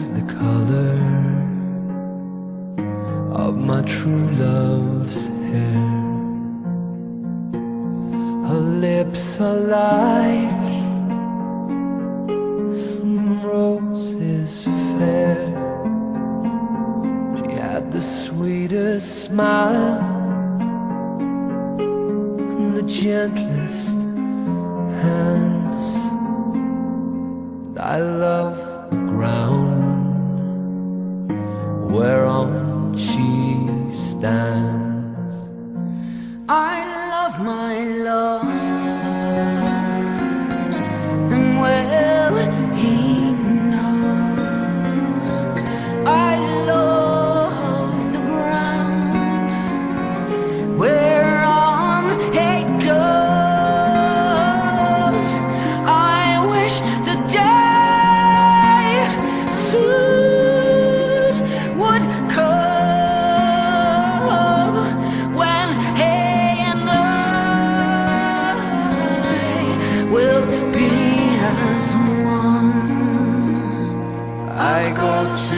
is the color of my true love's hair. Her lips are like some roses fair. She had the sweetest smile and the gentlest hands. I love the ground whereon she stands. I love my love, and well he knows. I love the ground whereon he goes. I wish the day soon would come when he and I will be as one. I go to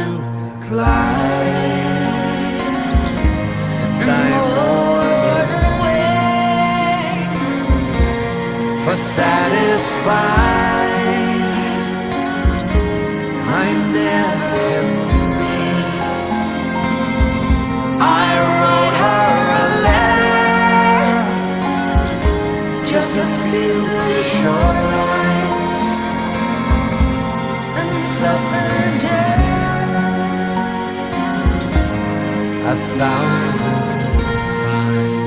Clyde, and I'm on away for satisfied. I'm there in me. I wrote her a letter, just a few short lines, and suffered death 1,000 times.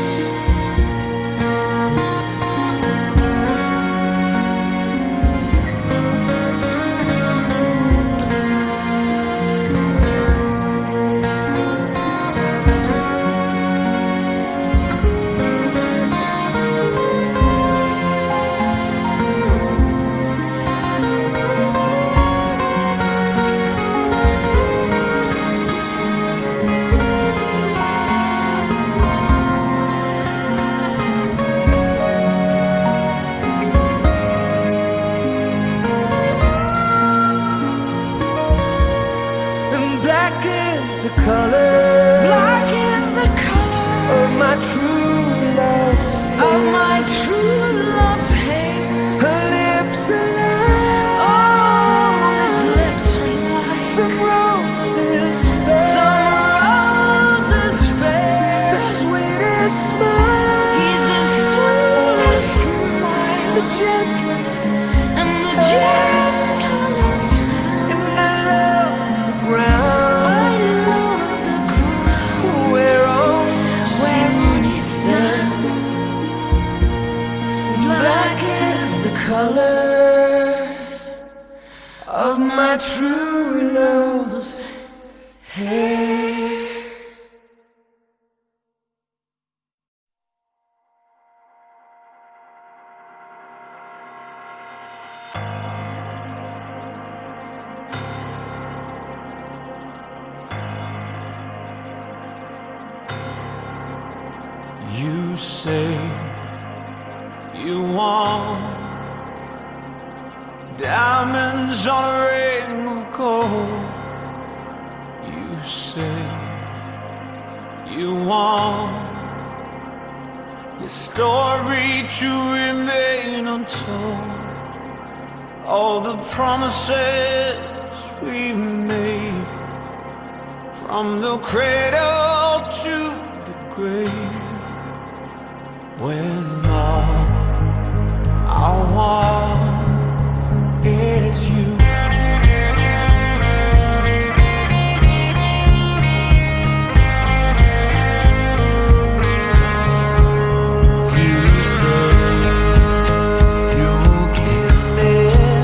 Black is the color, black is the color of my true love's hair. of my true love's hair. Her lips are like, Oh, his lips are like some roses fair. some roses fair. The sweetest smile, He's the sweetest smile, the gentlest, and the gentlest and I love the ground I love the ground whereon whereon he stands. black is the color of my true love's hair. You say you want diamonds on a ring of gold. You say you want your story to remain untold. All the promises we made, from the cradle to the grave, when all I want is you. You say you'll give me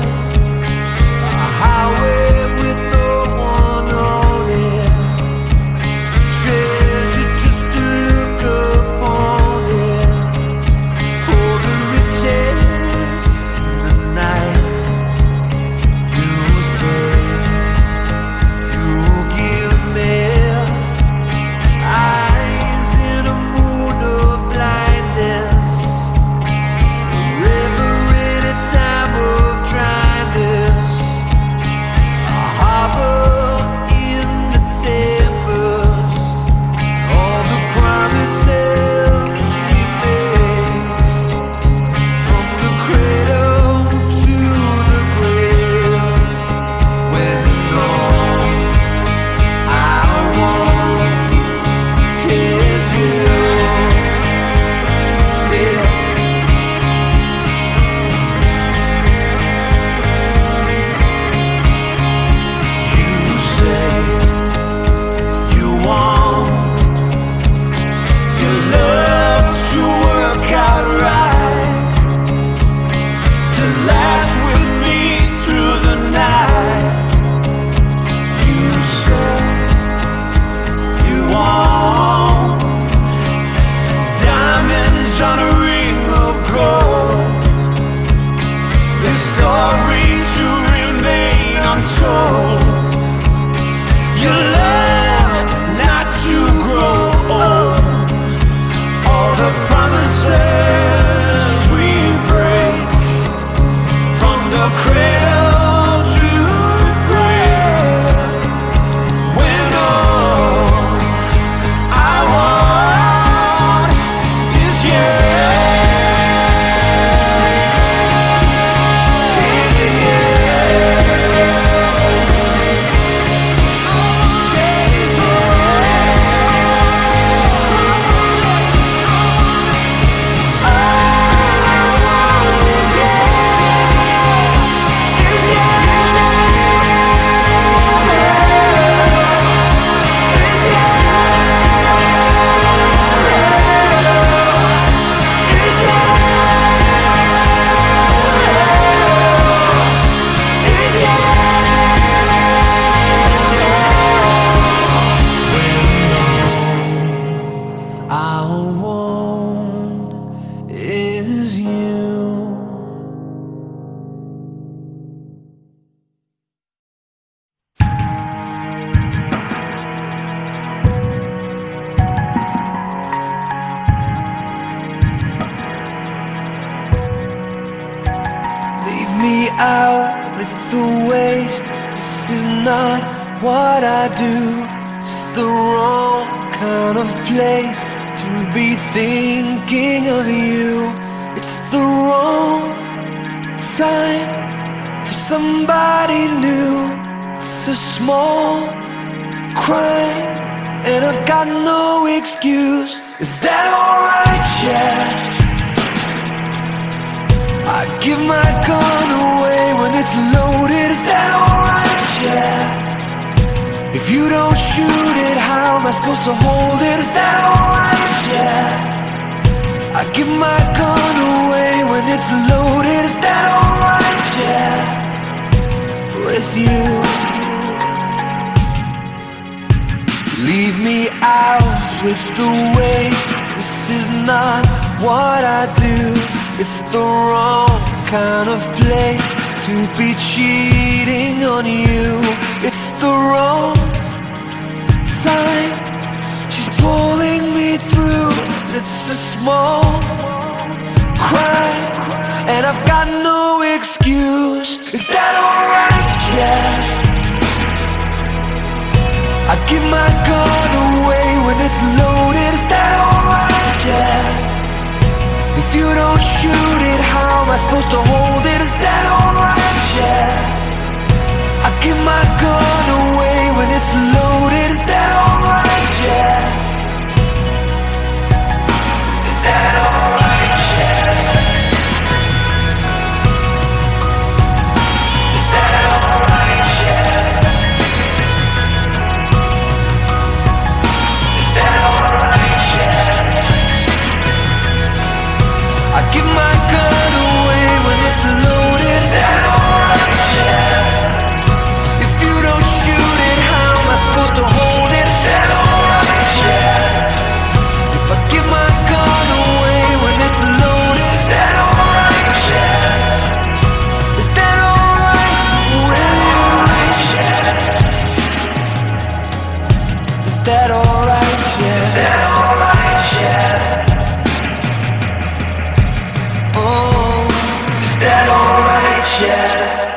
a highway with no one on it, treasure just to look upon it. not what I do. It's the wrong kind of place to be thinking of you. It's the wrong time for somebody new. It's a small crime and I've got no excuse. Is that alright? Yeah, I give my gun away when it's loaded. Is that alright? Yeah, if you don't shoot it, how am I supposed to hold it? Is that alright? Yeah, I give my gun away when it's loaded. Is that alright? Yeah, with you. Leave me out with the waste. This is not what I do. It's the wrong kind of place to be cheating on you. It's the wrong time. She's pulling me through. It's a small crime and I've got no excuse. Is that alright? Yeah, I give my gun away when it's loaded. Is that alright? Yeah, if you don't shoot it, how am I supposed to hold it? Is that alright? Yeah, I give my gun away when it's loaded. Is that alright? Yeah, is that alright? Yeah, is that alright? Yeah, is that alright? Yeah, I give my gun away when it's loaded. Is that alright? Yeah, if you don't shoot it, how am I supposed to hold it? Is that alright? Yeah, if I give my gun away when it's loaded. Is that alright? Yeah, is that alright with you? Yeah, is that alright? Yeah, is that alright? Yeah, oh, is that alright? Yeah.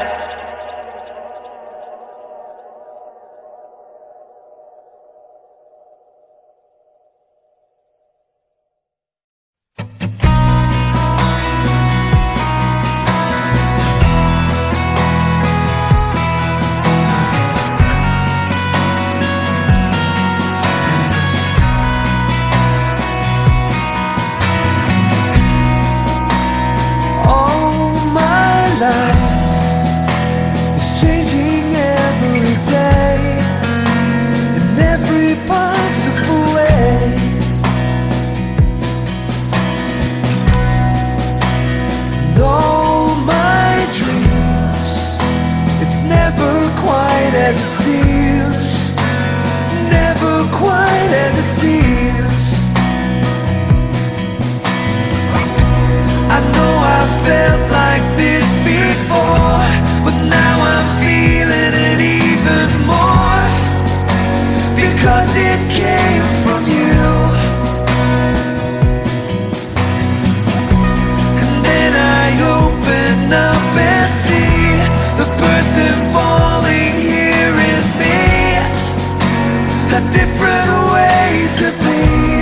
All my life is changing every day in every possible way. And all my dreams, it's never quite as it seems, never quite as it seems. I know I felt like this before, but now I'm feeling it even more, because it came from you. And then I open up and see the person falling here is me, a different way to be.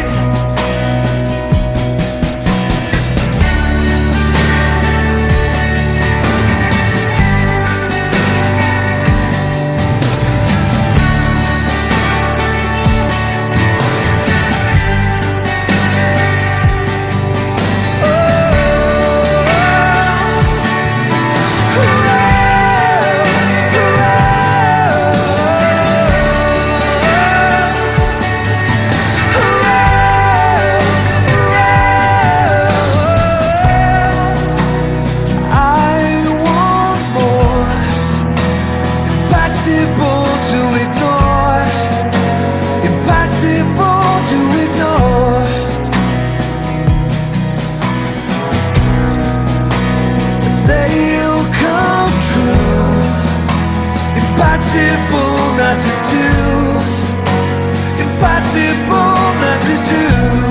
Impossible not to do, impossible not to do.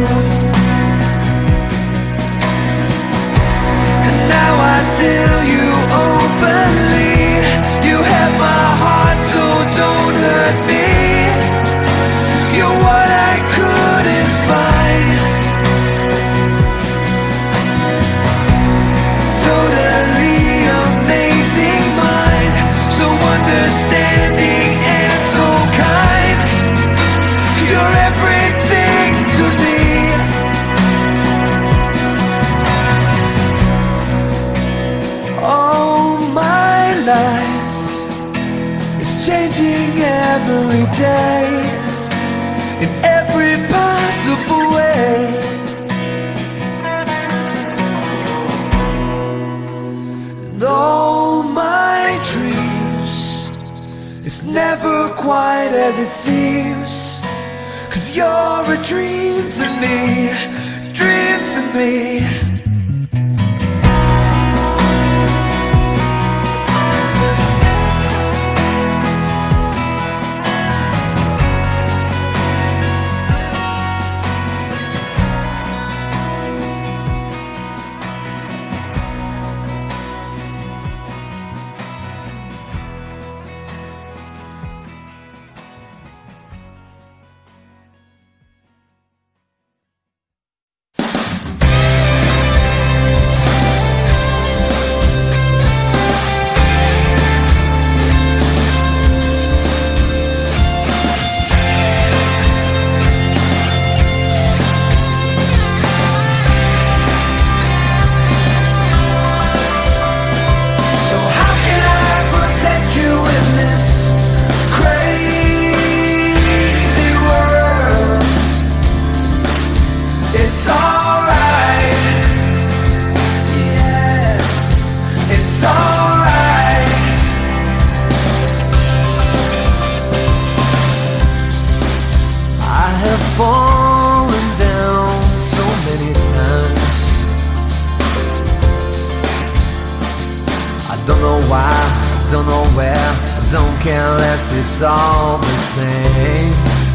And now I tell you openly, you have my heart so you're what I couldn't find. Totally amazing mind, so understanding and so kind. You're everything to me. All my life is changing every day, in every possible way. And all my dreams, it's never quite as it seems, 'cause you're a dream to me, dream to me. Fallen down so many times. I don't know why, I don't know where, I don't care less, it's all the same.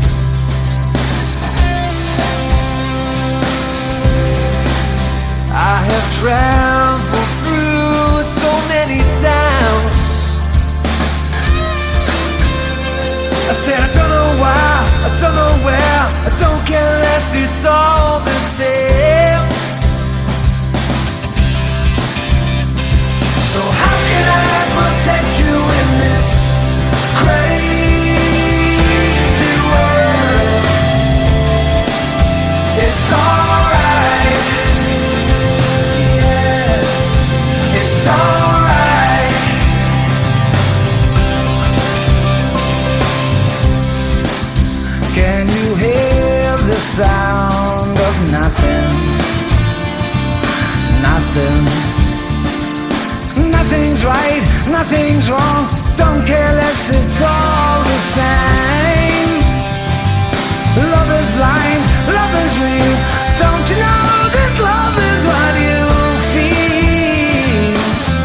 I have traveled through so many towns. I said I don't know why, I don't know where, I don't care less, it's all the same. So how can I protect you in this crazy world? It's alright, yeah, it's alright. Can you hear the sound of nothing? Nothing. Nothing's right, nothing's wrong. Don't care less, it's all the same. Love is blind, love is real. Don't you know that love is what you feel?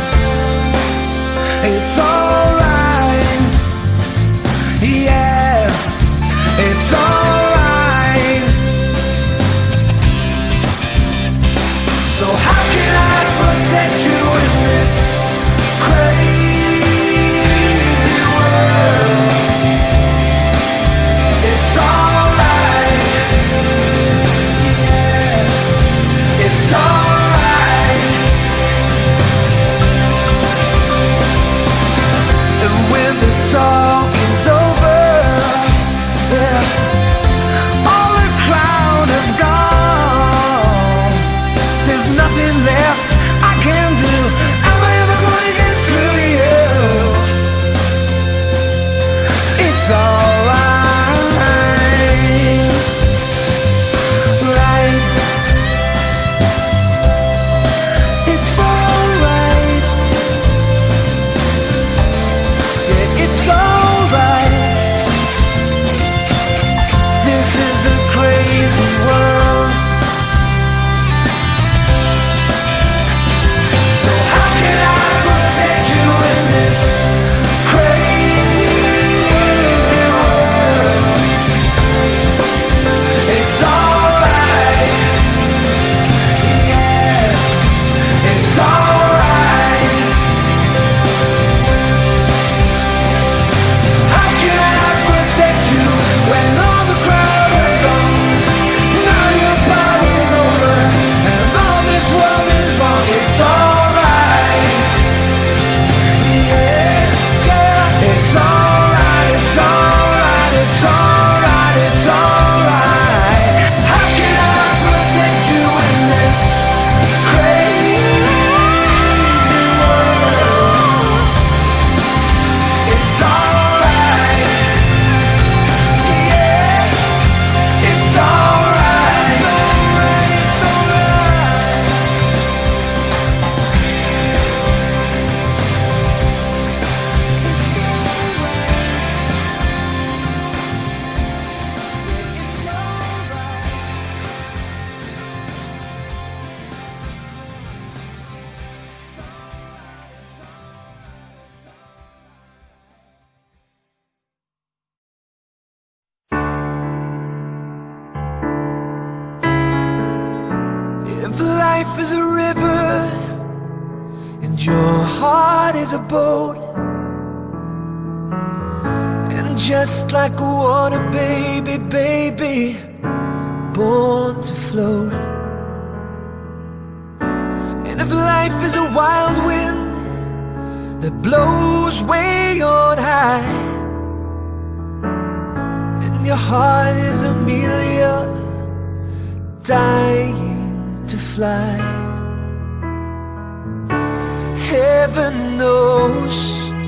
It's alright, yeah, it's alright. So how can I protect you in this crazy world? It's alright, yeah, it's alright. And when the talking's over, yeah, all the crowd have gone. There's nothing left I can do. Am I ever gonna get through to you? It's alright, right? It's alright, yeah, it's alright. This is a crazy world. So how can I protect you in this crazy world? It's alright, yeah, it's alright. How can I protect you when all the crowd life is a river and your heart is a boat, and just like a water baby, baby, born to float. And if life is a wild wind that blows way on high, and your heart is Amelia, dying to fly, heaven knows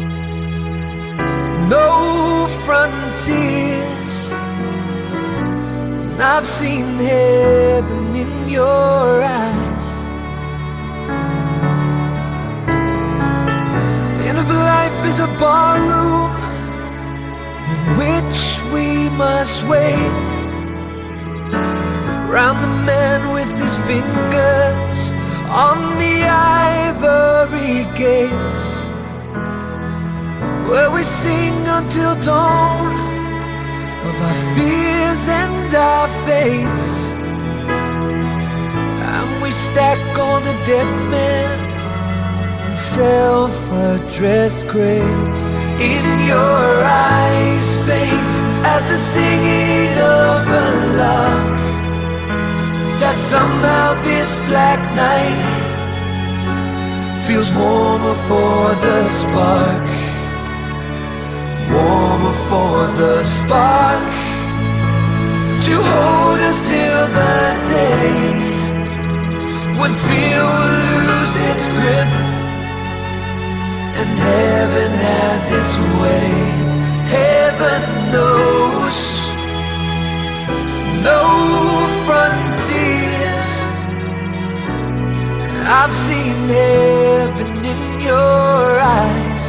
no frontiers, and I've seen heaven in your eyes. And if life is a ballroom in which we must wait round the man with his fingers on the ivory gates, where we sing until dawn of our fears and our fates, and we stack all the dead men in self-addressed crates. In your eyes faint as the singing of a lark, that somehow this black night feels warmer for the spark, warmer for the spark, to hold us till the day when fear will lose its grip and heaven has its way. Heaven knows no frontiers. I've seen heaven in your eyes.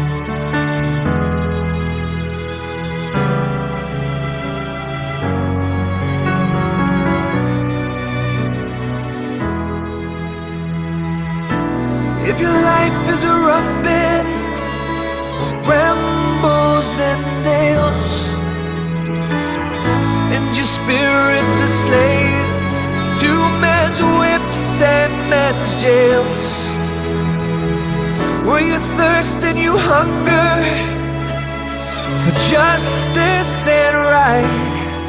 If your life is a rough bed of brambles and nails, and your spirit's a slave to man's whips and man's jails, where you thirst and you hunger for justice and right,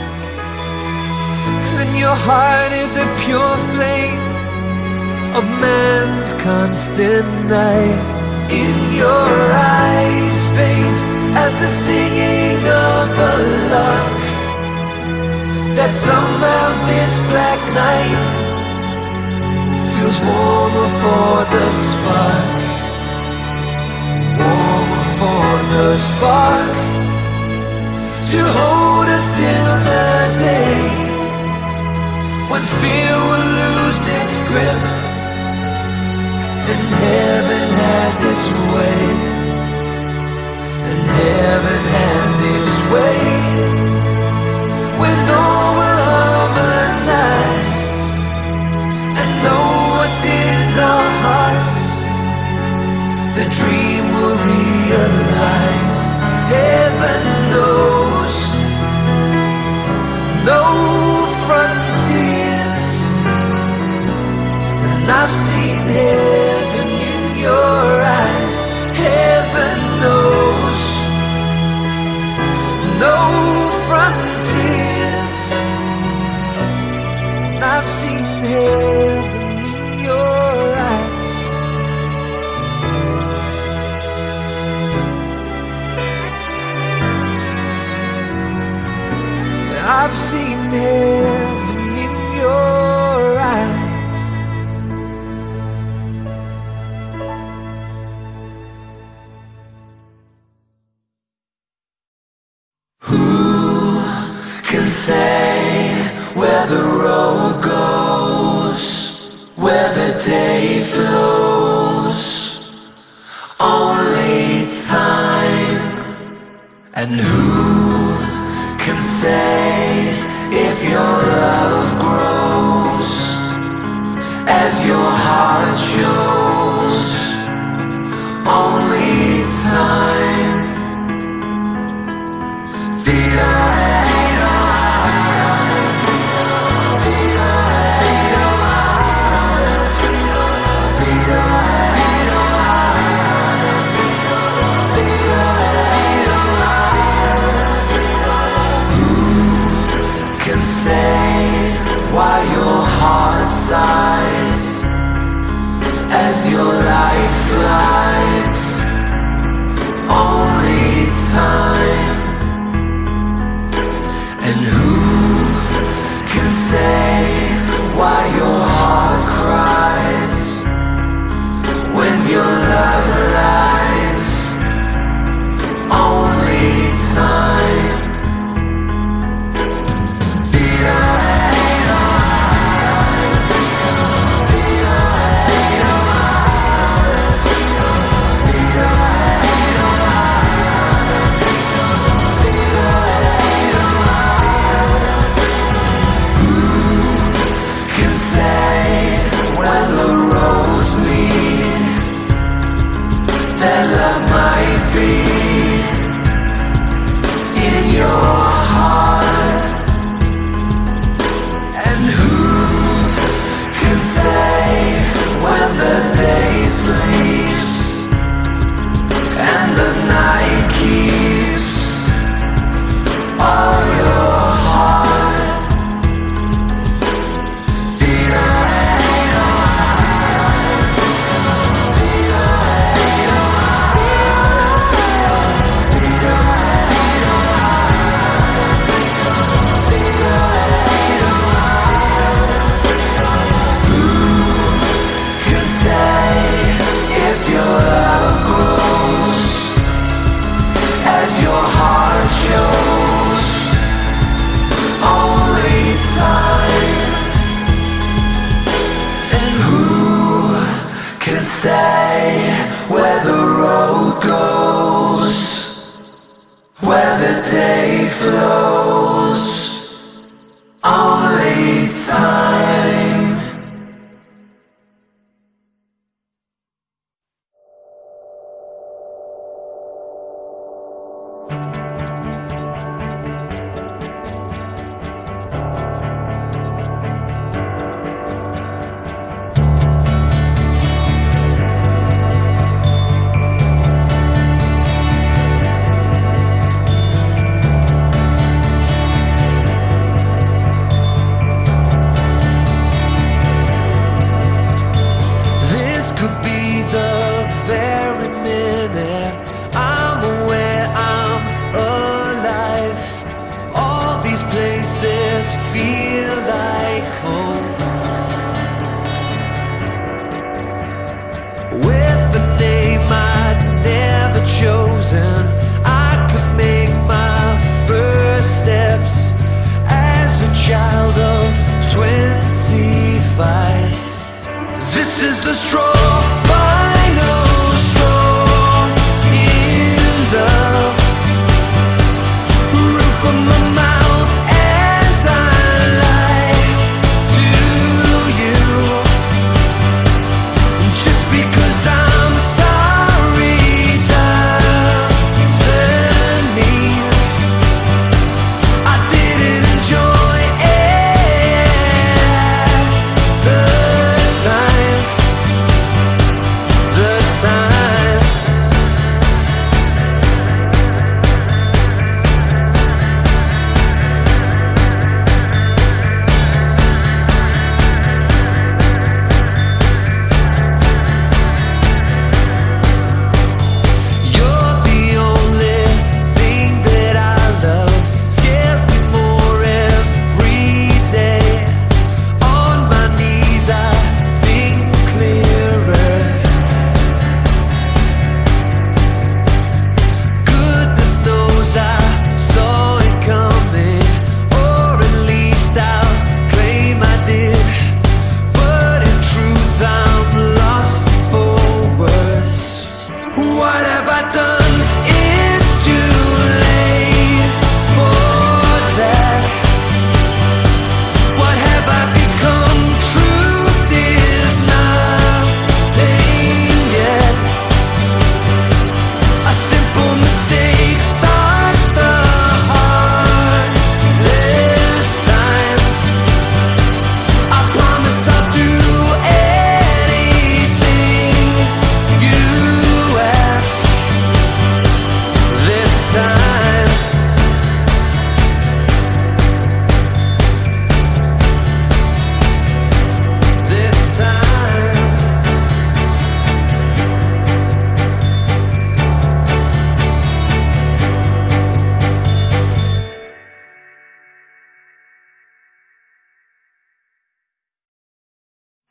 then your heart is a pure flame of man's constant night. In your eyes faint as the singing of a lark, that somehow this black night feels warmer for the spark, warmer for the spark, to hold us till the day when fear will lose its grip and heaven has its way, and heaven has its way, when all will harmonize and know what's in our hearts, the dream will realize. Heaven knows no frontiers, and I've seen heaven in your eyes. Heaven knows no frontiers, and I've seen heaven in your eyes. I've seen heaven in your eyes. Who can say where the road goes, where the day flows? Only time. And who can say if your love grows as your heart shows? Only time. sighs as your light flies. Only time. And who can say why your heart cries when your love lies? Only time.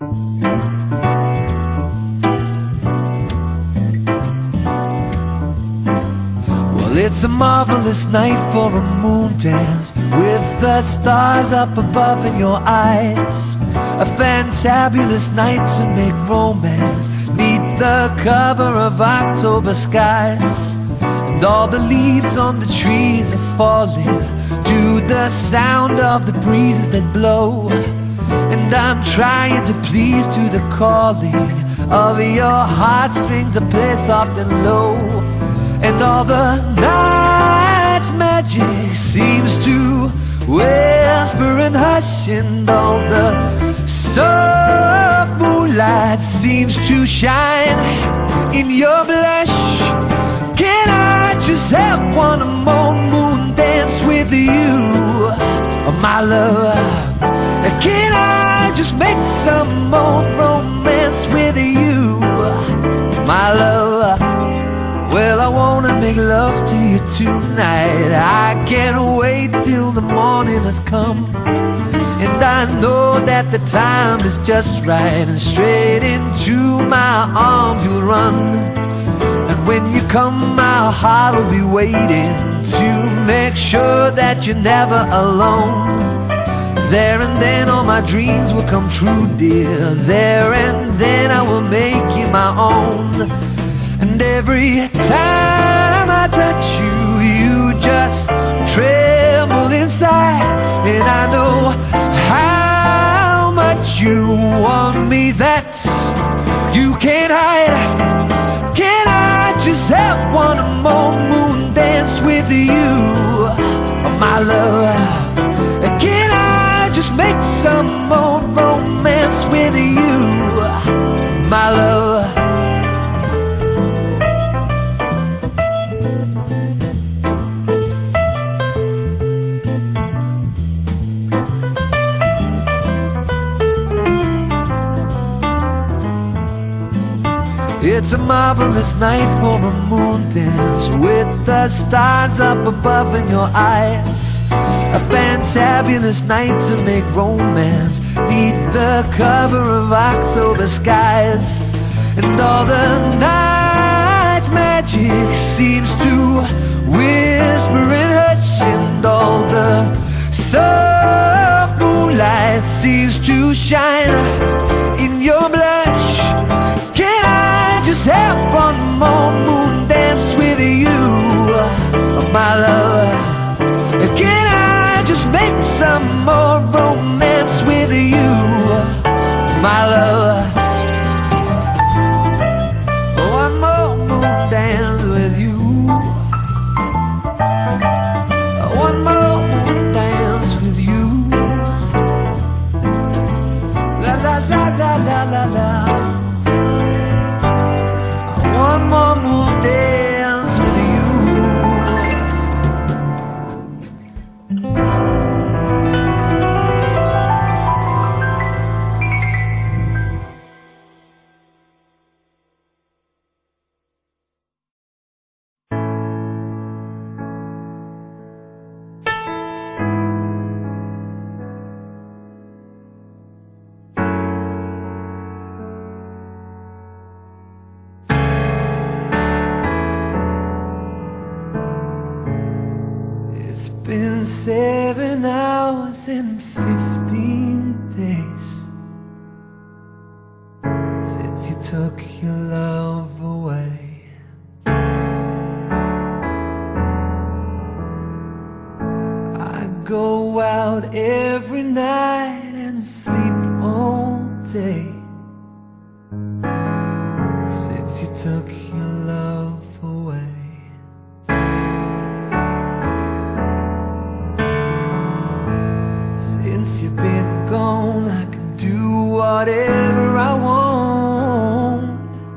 Well, it's a marvelous night for a moon dance, with the stars up above in your eyes. A fantabulous night to make romance, neath the cover of October skies. And all the leaves on the trees are falling to the sound of the breezes that blow. And I'm trying to please to the calling of your heartstrings to play soft and low. And all the night's magic seems to whisper and hush, and all the soft moonlight seems to shine in your blush. Can I just have one more moon dance with you, my love? Can I just make some more romance with you, my love? Well, I wanna make love to you tonight. I can't wait till the morning has come. And I know that the time is just right, and straight into my arms you'll run. And when you come, my heart will be waiting to make sure that you're never alone. There and then all my dreams will come true, dear. There and then I will make you my own. And every time I touch you, you just tremble inside. And I know how much you want me that you can't hide. Can I just have one more moon dance with you, my love? Can I just make some more romance with you, my love? It's a marvelous night for a moon dance, with the stars up above in your eyes. A fantabulous night to make romance, neath the cover of October skies. And all the night's magic seems to whisper and hush, and all the soft moonlight seems to shine in your blush. Can I just have one more moon dance with you, my love? Can I just make some more romance with you, my love? One more moon dance with you. One more moon dance with you. La la la la la la la. One more moon dance with you. It's been 7 hours and 15 days since you took your love away. I go out every night and sleep all day since you took your love away. Since you've been gone, I can do whatever I want.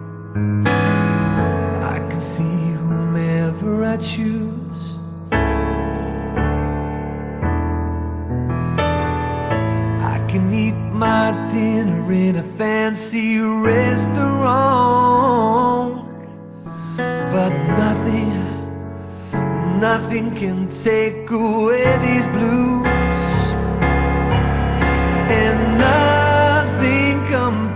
I can see whomever I choose. I can eat my dinner in a fancy restaurant, but nothing can take away these blues. And nothing compares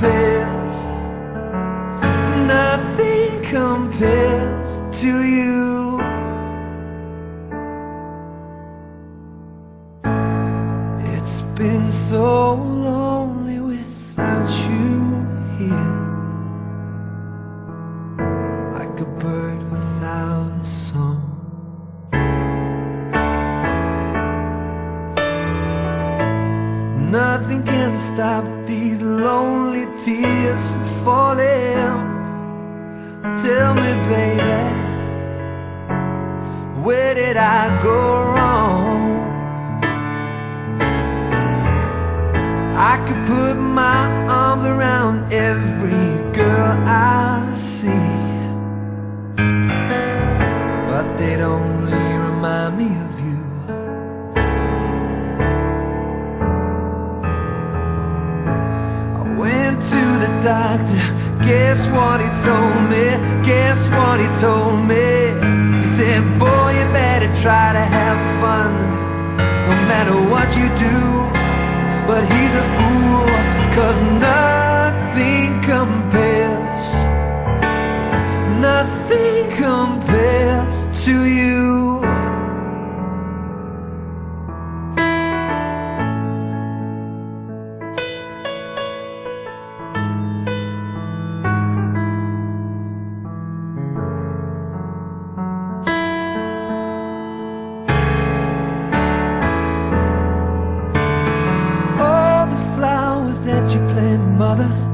been so lonely without you here, like a bird without a song. Nothing can stop these lonely tears from falling. So tell me, baby, where did I go wrong? I could put my arms around every girl I see, but they'd only remind me of you. I went to the doctor, guess what he told me? Guess what he told me? He said, boy, you better try to have fun, no matter what you do. But he's a fool, 'cause nothing compares, nothing compares to you. That you planted, mother,